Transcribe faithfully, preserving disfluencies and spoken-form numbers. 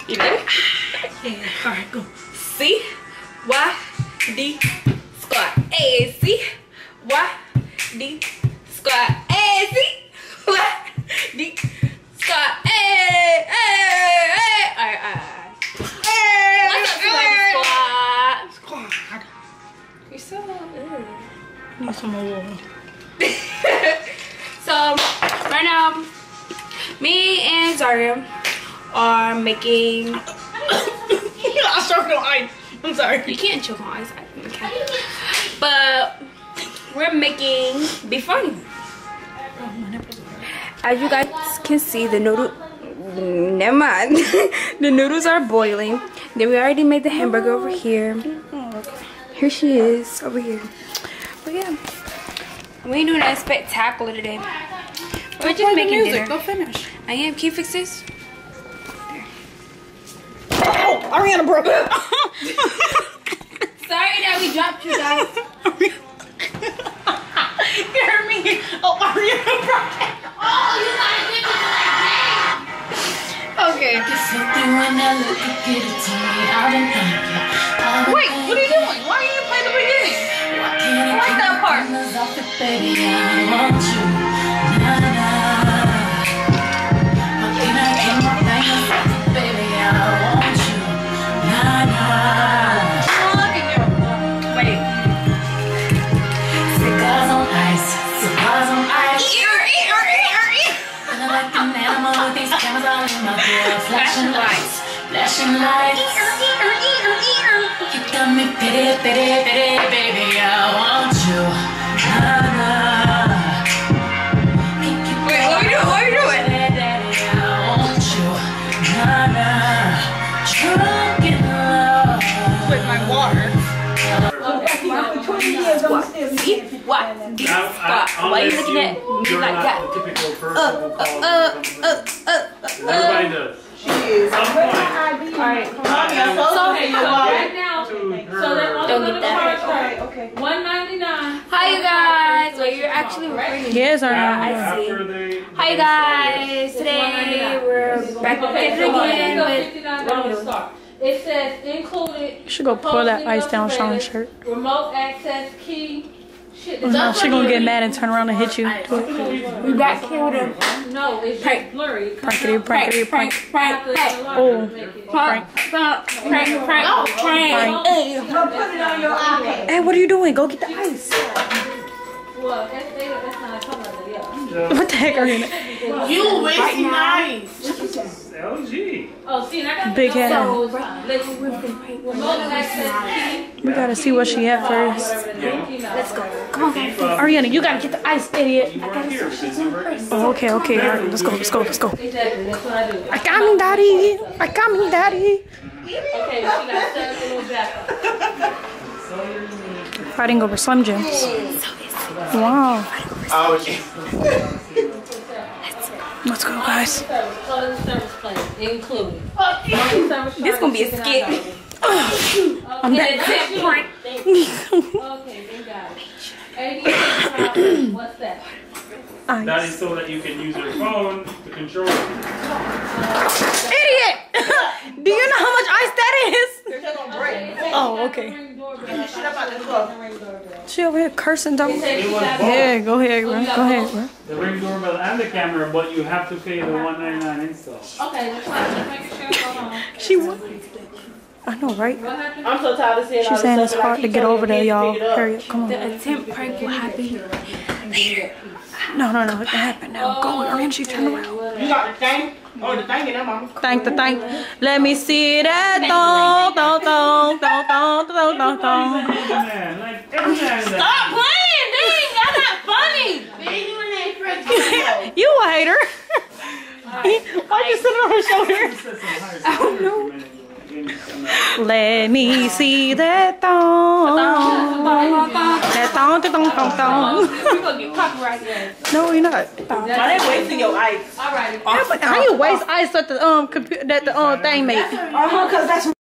You ready? Yeah. All right, go. C Y D squat. A C Y D squat. A C Y D squat. Hey, hey, hey. All right, all right. Hey, what's up, hey. Squat? Squad. You're so good. Need some more. So right now, me and Zaria are making. I choked on ice. I'm sorry. You can't choke on ice. Okay. But we're making beef funny. As you guys can see, the noodle. Never mind. The noodles are boiling. Then we already made the hamburger over here. Here she is over here. But yeah, we ain't doing that spectacular today. We're just Play the making music. dinner. Go finish. I am. Can you fix this? Oh, Ariana broke it. Sorry that we dropped you guys. You heard me? Oh, Ariana broke it. Oh, you gotta give me that. Okay. Wait, what are you doing? Why didn't you play the beginning? I like that part. Baby, I want you. Na, na. Can I get my fingers? Baby, I want you. Na, na. Wait. Cigars on ice. Cigars on ice. Ear, ear, ear, ear. And I like an animal with these cameras all in my grill. Flashing lights. Flashing lights. You got me pity, pity, pity, baby, I want you. Na, na. Wait, what are you doing? What are you doing? Daddy, I want you. Na, na. Drunk in love. With my water. See? What? Deep spot. Why are you looking at me like that? Uh, uh, uh, uh, uh, uh. Everybody does. Alright. Right now, so then all Don't the get that. cards are okay. one ninety-nine. Hi, you guys. Well, you're actually recording. Yes, Yeah, Ariana. I After see. they. Hi, you guys. Today we're back Okay, at it so again it's with. fifty-nine dollars start. It says included. You should go pour that ice down Sean's shirt. Remote access key. Shit. Oh, no, she gonna get mad and turn around and hit you. We back here with a No, it's Prank. just blurry. Prankety, prankety, prank. prank, prank, Oh. prank, prank, prank, prank, prank. Hey. Hey, what are you doing? Go get the ice. Well, that's, that's not color, yeah. What the heck, Ariana? You wasting nice. L G. Oh, see, and I got Big head. So, listen, remote access key. We gotta see what she had first. Let's go. Come on, guys. Ariana, you gotta get the ice, idiot. You weren't here because you were in. Oh, okay, okay. All right, let's go, let's go, let's go. Exactly, that's what I do. I got me, daddy. I got me, daddy. Okay, she got seven little jackets. Fighting over Slim Jims. Wow. Oh, okay. Let's go, guys. Color service plan included. This gonna be a skit. I'm back. Prank. Okay, they got it. eighty-eight, what's that? That is so that you can use your phone to control it. Idiot! Do you know how much ice that is? They're gonna break. Oh, okay. Shut up out the club. She over here cursing, don't. It was Yeah, go ahead, bro. Go ahead, bro. the Ring doorbell and the camera, but you have to pay the one ninety-nine install. Okay, that's fine. Just making sure. Hold on. She won. I know, right? What happened? I'm so tired of seeing all She's this saying stuff it's that I hard to keep get telling over you there, kids to y'all. pick it up. Hurry up, come on. The attempt prank will happen later. No, no, no, it can happen now. Go, Ariana, she turn around. You got the thing? Oh, the thing in there, mama. Thank the thank. Let me see that. Dong, dong, dong, dong, dong, dong, dong, dong. Man, like every man is Stop playing, dang! That's not funny. You a hater. Why you sitting on her shoulder? I don't know. Let me see that thong. That thong, that thong, thong, thong. We're gonna get copyrighted. No, you're not. Why they wasting your ice? All right. How you waste ice at the um computer that the um thing make? Uh-huh, because that's